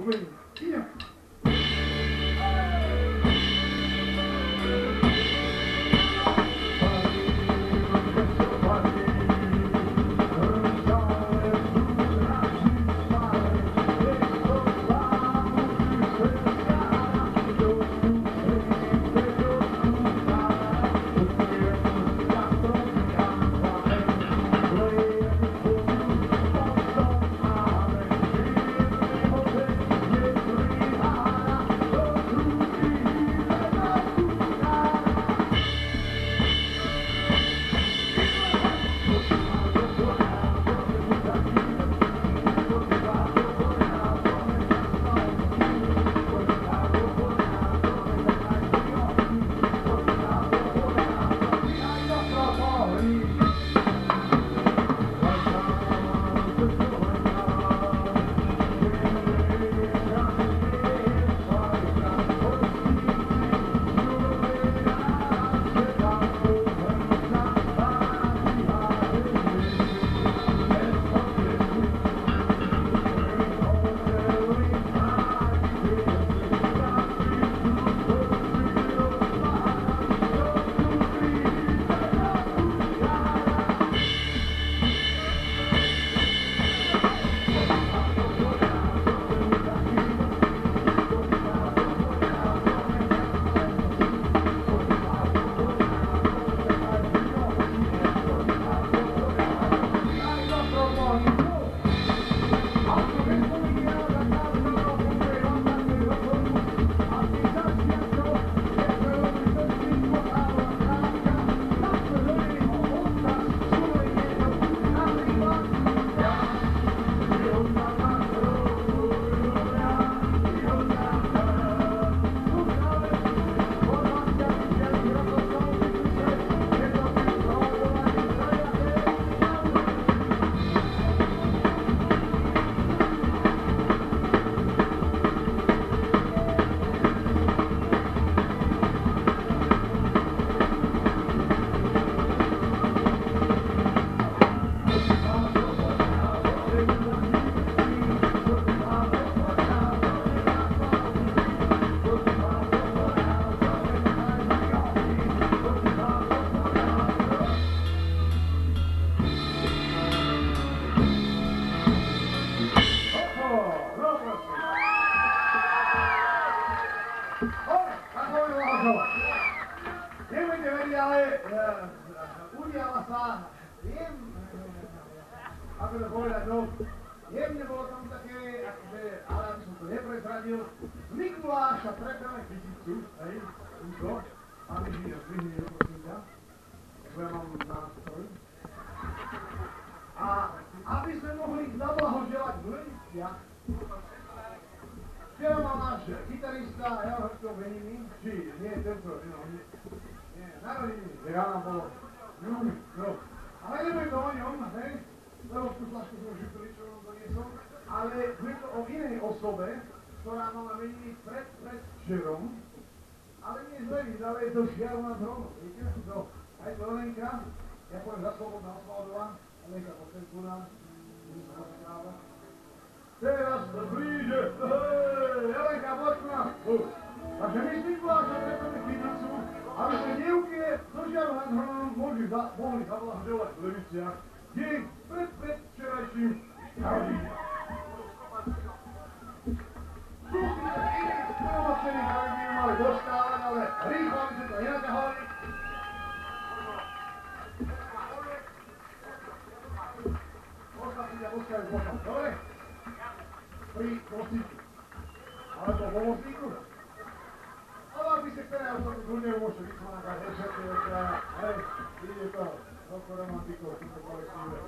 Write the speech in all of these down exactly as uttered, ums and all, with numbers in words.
Ukraine. Idem. Udiala sa, jem, ako to povedať, no, jemne bolo tam také, akože, ale aby som to neprezradil, z Mikuláša trepeme kyticu, hej, túto, máme žíňa, zvihni, prosím ťa, ako ja mám nástroj. A aby sme mohli zablahoželať v Leniciach, včera mal náš gitarista Elhartov Benimi, či nie tento, no, nie, nie, narodeniny, že rána bolo, no, no, ale nebude to o ňom, hej, lebo tú flašku som už vypili, čo vám doniesol, ale bude to o inej osobe, ktorá mala meniny pred, pred včerom, ale nie z Leníc, ale je to žiaľ nad Hronom, viete, no, aj to Lenka, ja poviem za Slobodná Osvaldová, Lenka posenku nám, teraz to blíže, hej, Jelenka, poď ku nám, takže my z Mikuláša trepeme kyticu, aby sme dievky zo žiaľu nad Hronom mohli zablahoželať v Leniciach, deň pred pred včerajším narodením. Skúsime sa iných promocených, ktoré by mali dostávať, ale rýchlo by sme to nenaťahovali. Ostatní ťa postajú z bokom, dobre? Pri vozíku. Alebo vo vozíku. Ale ak by ste ktoré ostatní ľudia môžete vyslánať všetky večera, hej, ide to roko romantikov, týmto kolektívne.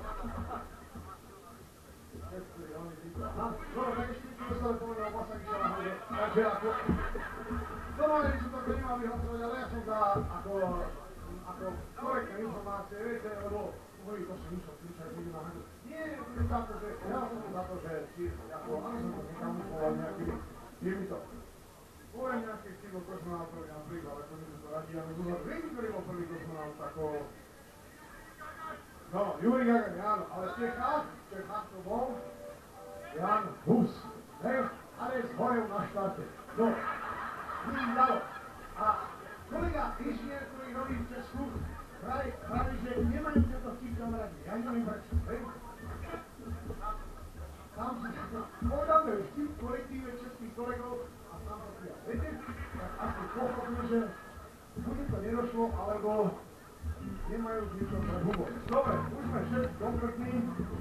Všetci, oni týmto. Aha, dobre, tak ešte týmto sa povedal o Basagiša náhodou, takže ako... Dobre, by som to nemá vyhlasovať, ale ja som za, ako, ako korektné informácie, viete, lebo hovorí to, že nič od nič aj vidím na hľadu. Nie, nie za to, že, ja som to za to, že či, ako, ale som to nekamufloval nejakými týmito. Poviem nejakých týmov kosmonautov, napríklad, ako my sme to radí, ale Zuzar, viete, ktorý bol prvý kosmonaut, ako... No, Juri Gagarin, áno, ale v Čechách, v Čechách to bol Jan Hus, hej? ale zhorel na štarte. No, mi dalo. A kolega inžinier, ktorý robí v Česku, praví, praví, že nemajú tieto vtip kamarádi. Ja neviem prečo, hej? Tam si povedal, že vtip v kolektíve českých kolegov a tam to prijal. Viete? Tak asi pochopili, že buď to nedošlo, alebo nemajú zmysel pre humor. Dobre, už sme všetci kompletní.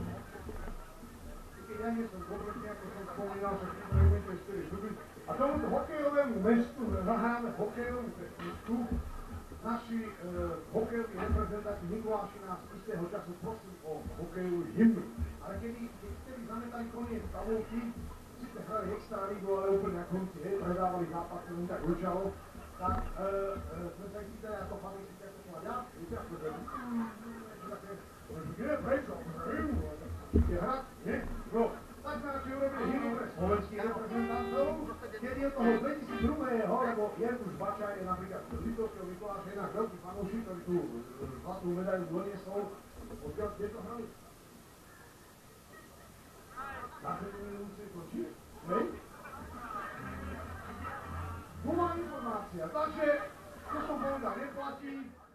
Keď ja nie som kompletný, ako som spomínal, že potrebujete štyri zuby. A tomuto hokejovému mestu zahráme hokejovú pesničku. Naši e, hokejoví reprezentanti Mikulášina z istého času prosili o hokejovú hymnu. Ale kedy, keď vtedy zametali koniec tabulky, síce hrali extra ligu, ale úplne na konci, hej, predávali zápas, ktorým tak ručalo, tak e, e, sme sa ich pýtali, ako pamätíte, ako to hľadá, viete, ako to je, také, nie, prečo, je hrať, nie, no, tak sme radšej urobili hymnu pre slovenských reprezentantov, kedy od toho dvetisícdva, lebo Jerkuš Bačaj je napríklad z Litovského Mikuláša jedna veľký fanúšik, ktorý tú zlatú medailu doniesol, odkiaľ ste to hrali? Naše to nemusí končiť, hej? Bola informácia, takže, čo som povedal, neplatí.